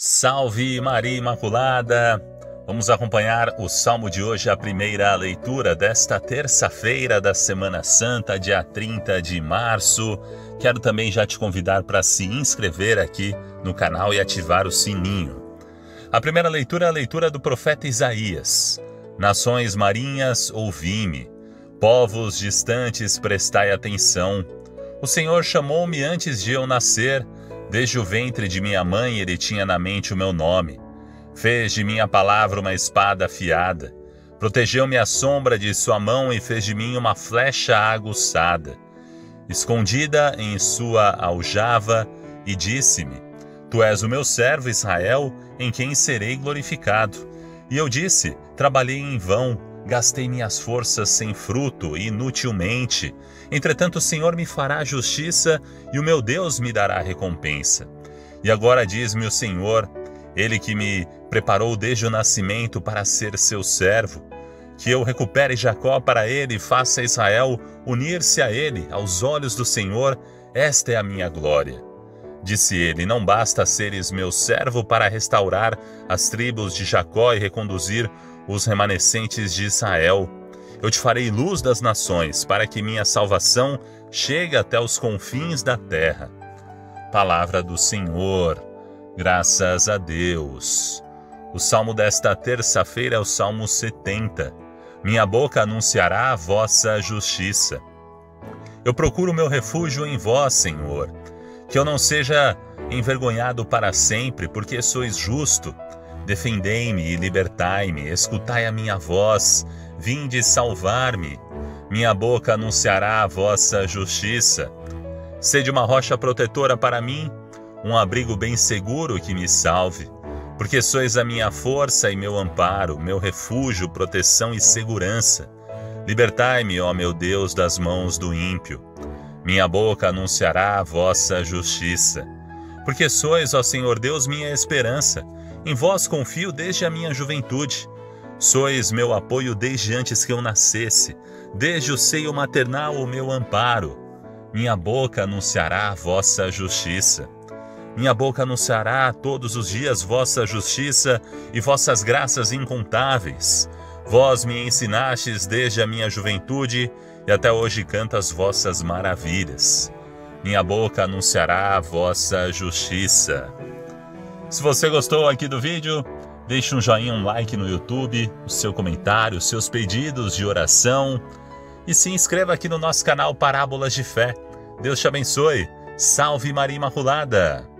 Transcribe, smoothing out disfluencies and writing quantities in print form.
Salve Maria Imaculada! Vamos acompanhar o Salmo de hoje, a primeira leitura desta terça-feira da Semana Santa, dia 30 de março. Quero também já te convidar para se inscrever aqui no canal e ativar o sininho. A primeira leitura é a leitura do profeta Isaías. Nações marinhas, ouvi-me. Povos distantes, prestai atenção. O Senhor chamou-me antes de eu nascer. Desde o ventre de minha mãe ele tinha na mente o meu nome. Fez de minha palavra uma espada afiada. Protegeu-me à sombra de sua mão e fez de mim uma flecha aguçada. Escondida em sua aljava, e disse-me: Tu és o meu servo Israel, em quem serei glorificado. E eu disse: Trabalhei em vão, gastei minhas forças sem fruto, inutilmente. Entretanto o Senhor me fará justiça e o meu Deus me dará recompensa. E agora diz-me o Senhor, Ele que me preparou desde o nascimento para ser seu servo, que eu recupere Jacó para ele e faça Israel unir-se a ele, aos olhos do Senhor, esta é a minha glória. Disse ele: Não basta seres meu servo para restaurar as tribos de Jacó e reconduzir os remanescentes de Israel. Eu te farei luz das nações, para que minha salvação chegue até os confins da terra. Palavra do Senhor. Graças a Deus. O salmo desta terça-feira é o Salmo 70. Minha boca anunciará a vossa justiça. Eu procuro meu refúgio em vós, Senhor. Que eu não seja envergonhado para sempre, porque sois justo. Defendei-me e libertai-me, escutai a minha voz, vinde salvar-me. Minha boca anunciará a vossa justiça. Sede uma rocha protetora para mim, um abrigo bem seguro que me salve. Porque sois a minha força e meu amparo, meu refúgio, proteção e segurança. Libertai-me, ó meu Deus, das mãos do ímpio. Minha boca anunciará a vossa justiça. Porque sois, ó Senhor Deus, minha esperança. Em vós confio desde a minha juventude. Sois meu apoio desde antes que eu nascesse. Desde o seio maternal o meu amparo. Minha boca anunciará a vossa justiça. Minha boca anunciará todos os dias vossa justiça e vossas graças incontáveis. Vós me ensinastes desde a minha juventude e até hoje canto as vossas maravilhas. Minha boca anunciará a vossa justiça. Se você gostou aqui do vídeo, deixe um joinha, um like no YouTube, o seu comentário, os seus pedidos de oração e se inscreva aqui no nosso canal Parábolas de Fé. Deus te abençoe. Salve Maria Imaculada!